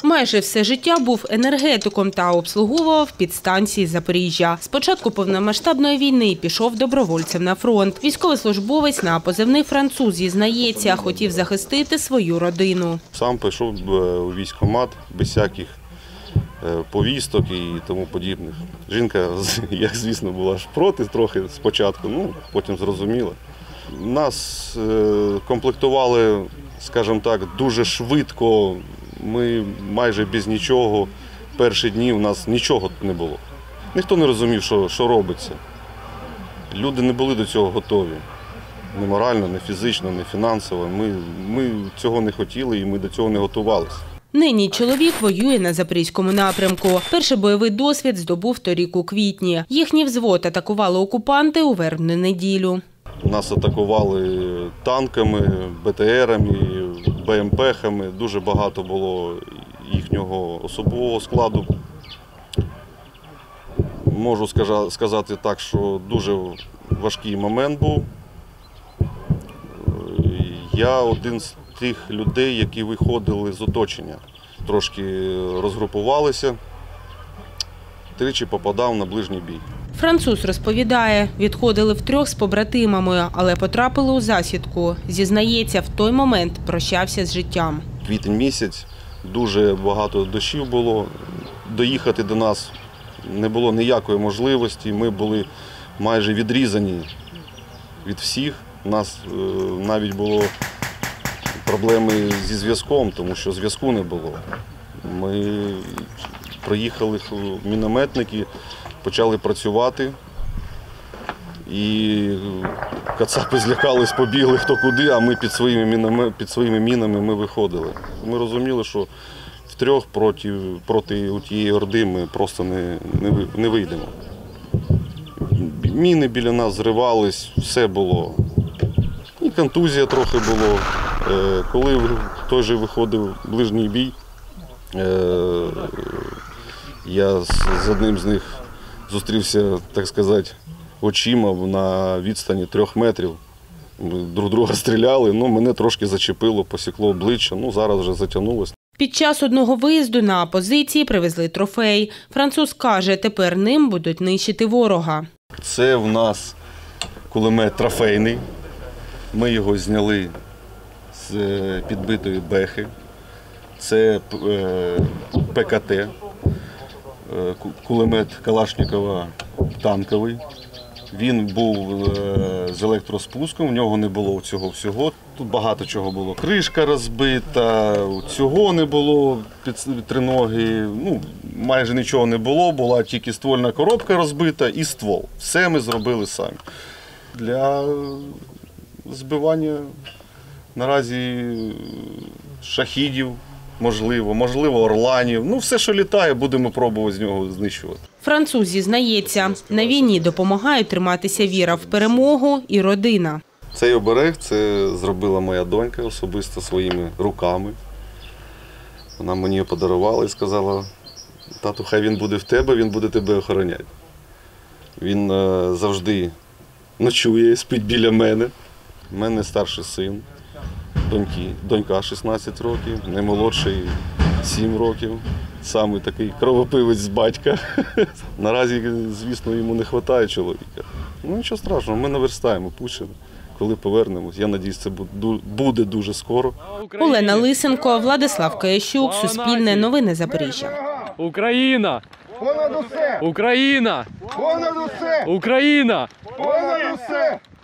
Майже все життя був енергетиком та обслуговував підстанції Запоріжжя. З початку повномасштабної війни пішов добровольцем на фронт. Військовослужбовець на позивний «Француз» зізнається, хотів захистити свою родину. Сам пішов у військкомат без всяких повісток і тому подібних. Жінка, як звісно, була ж проти трохи спочатку, потім зрозуміла. Нас комплектували, скажімо так, дуже швидко. Ми майже без нічого. Перші дні у нас нічого не було. Ніхто не розумів, що робиться. Люди не були до цього готові. Ні морально, ні фізично, ні фінансово. Ми цього не хотіли і ми до цього не готувалися. Нині чоловік воює на Запорізькому напрямку. Перший бойовий досвід здобув торік у квітні. Їхній взвод атакували окупанти у вербну неділю. Нас атакували танками, БТРами, БМП-хами. Дуже багато було їхнього особового складу. Можу сказати так, що дуже важкий момент був. Я один з тих людей, які виходили з оточення. Трошки розгрупувалися, тричі попадав на ближній бій. Француз розповідає, відходили втрьох з побратимами, але потрапили у засідку. Зізнається, в той момент прощався з життям. Квітень місяць, дуже багато дощів було. Доїхати до нас не було ніякої можливості. Ми були майже відрізані від всіх. У нас навіть було проблеми зі зв'язком, тому що зв'язку не було. Ми приїхали мінометники, почали працювати, і кацапи злякались, побігли хто куди, а ми під своїми мінами ми виходили. Ми розуміли, що втрьох проти тієї орди ми просто не вийдемо. Міни біля нас зривались, все було. І контузія трохи було. Коли той же виходив ближній бій, я з одним з них зустрівся, так сказати, очима на відстані 3 метрів. Ми друг друга стріляли, мене трошки зачепило, посікло обличчя, зараз вже затягнулося. Під час одного виїзду на позиції привезли трофей. Француз каже, тепер ним будуть нищити ворога. Це в нас кулемет трофейний. Ми його зняли з підбитої бехи. Це ПКТ, кулемет Калашникова танковий. Він був з електроспуском, в нього не було цього всього. Тут багато чого було. Кришка розбита, цього не було під триноги, майже нічого не було, була тільки ствольна коробка розбита і ствол. Все ми зробили самі. Для збивання наразі шахідів, можливо, орланів. Все, що літає, будемо пробувати з нього знищувати. Француз зізнається, на війні допомагають триматися віра в перемогу і родина. Цей оберег це зробила моя донька особисто своїми руками. Вона мені його подарувала і сказала, тату, хай він буде в тебе, він буде тебе охороняти. Він завжди ночує, спить біля мене. У мене старший син, донька 16 років, наймолодший 7 років. Саме такий кровопивець з батька. Наразі, звісно, йому не вистачає чоловіка. Нічого страшного, ми наверстаємо, пушимо. Коли повернемось, я сподіваюся, це буде дуже скоро. Олена Лисенко, Владислав Киящук, Суспільне новини Запоріжжя. Україна! Понад усе! Україна! Понад усе! Україна! Понад усе!